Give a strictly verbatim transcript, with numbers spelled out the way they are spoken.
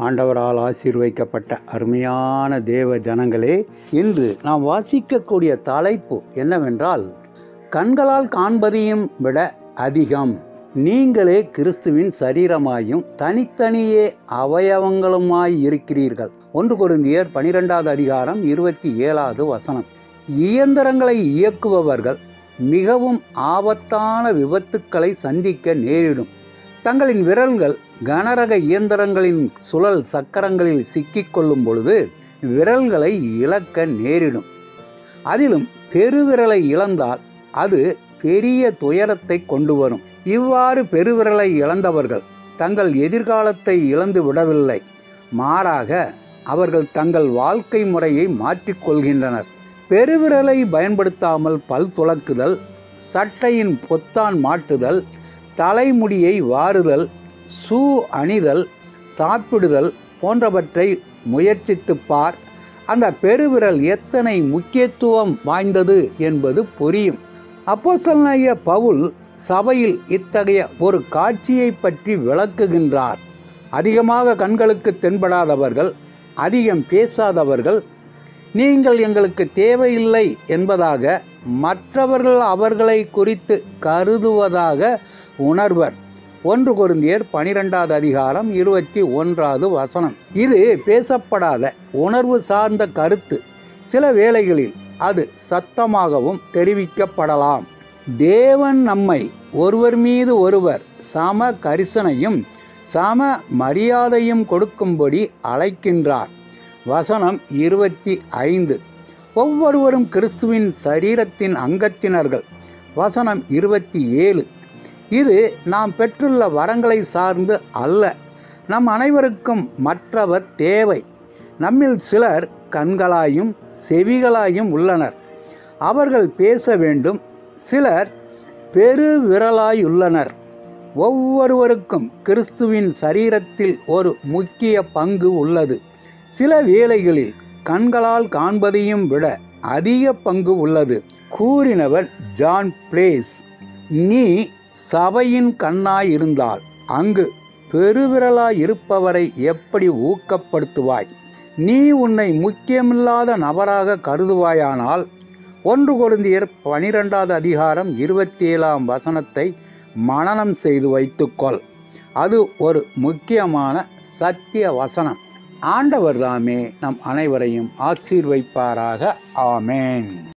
ஆண்டவரால் ஆசீர்வதிக்கப்பட்ட அருமையான தேவ ஜனங்களே, இன்று நாம் வாசிக்கக்கூடிய தலைப்பு என்னவென்றால், கண்களால் காண்பதையும் விட அதிகம் நீங்களே கிறிஸ்துவின் சரீரமாயும் தனித்தனியே அவயவங்களுமாய் இருக்கிறீர்கள். ஒன்று கொரிந்தியர் பனிரெண்டாவது அதிகாரம் இருபத்தி ஏழாவது வசனம். இயந்திரங்களை இயக்குபவர்கள் மிகவும் ஆபத்தான விபத்துக்களை சந்திக்க நேரிடும். தங்களின் விரல்கள் கனரக இயந்திரங்களின் சுழல் சக்கரங்களில் சிக்கிக்கொள்ளும் பொழுது விரல்களை இழக்க நேரிடும். அதிலும் பெருவிரலை இழந்தால் அது பெரிய துயரத்தை கொண்டு வரும். இவ்வாறு பெருவிரலை இழந்தவர்கள் தங்கள் எதிர்காலத்தை இழந்து விடவில்லை, மாறாக அவர்கள் தங்கள் வாழ்க்கை முறையை மாற்றிக்கொள்கின்றனர். பெருவிரலை பயன்படுத்தாமல் பல் துலக்குதல், சட்டையின் பொத்தான் மாட்டுதல், தலைமுடியை வாருதல், ஷூ அணிதல், சாப்பிடுதல் போன்றவற்றை முயற்சித்து பார். அந்த பெருவிரல் எத்தனை முக்கியத்துவம் வாய்ந்தது என்பது புரியும். அப்போஸ்தலனாகிய பவுல் சபையில் இத்தகைய ஒரு காட்சியை பற்றி விளக்குகின்றார். அதிகமாக கண்களுக்கு தென்படாதவர்கள், அதிகம் பேசாதவர்கள், நீங்கள் எங்களுக்கு தேவையில்லை என்பதாக மற்றவர்கள் அவர்களை குறித்து கருதுவதாக உணர்வர். ஒன்று கொரிந்தியர் பனிரெண்டாவது அதிகாரம் இருபத்தி ஒன்றாவது வசனம். இது பேசப்படாத உணர்வு சார்ந்த கருத்து. சில வேளைகளில் அது சத்தமாகவும் தெரிவிக்கப்படலாம். தேவன் நம்மை ஒருவர் மீது ஒருவர் சம கரிசனையும் சம மரியாதையும் கொடுக்கும்படி அழைக்கின்றார். வசனம் இருபத்தி ஐந்து. ஒவ்வொருவரும் கிறிஸ்துவின் சரீரத்தின் அங்கத்தினர்கள். வசனம் இருபத்தி ஏழு. இது நாம் பெற்றுள்ள வரங்களை சார்ந்து அல்ல. நம் அனைவருக்கும் மற்றவர் தேவை. நம்மில் சிலர் கண்களாயும் செவிகளாயும் உள்ளனர், அவர்கள் பேச வேண்டும். சிலர் பெருவிரலாயுள்ளனர். ஒவ்வொருவருக்கும் கிறிஸ்துவின் சரீரத்தில் ஒரு முக்கிய பங்கு உள்ளது. சில வேளைகளில் கண்களால் காண்பதையும் விட அதிக பங்கு உள்ளது. கூறினவர் ஜான் பிளேஸ். நீ சபையின் கண்ணாயிருந்தால் அங்கு பெருவிரலாய் இருப்பவரை எப்படி ஊக்கப்படுத்துவாய்? நீ உன்னை முக்கியமில்லாத நபராக கருதுவாயானால் ஒன்று கொரிந்தியர் பனிரெண்டாவது அதிகாரம் இருபத்தி ஏழாம் வசனத்தை மனனம் செய்து வைத்துக்கொள். அது ஒரு முக்கியமான சத்திய வசனம். ஆண்டவர் தாமே நம் அனைவரையும் ஆசீர்வதிப்பாராக. ஆமேன்.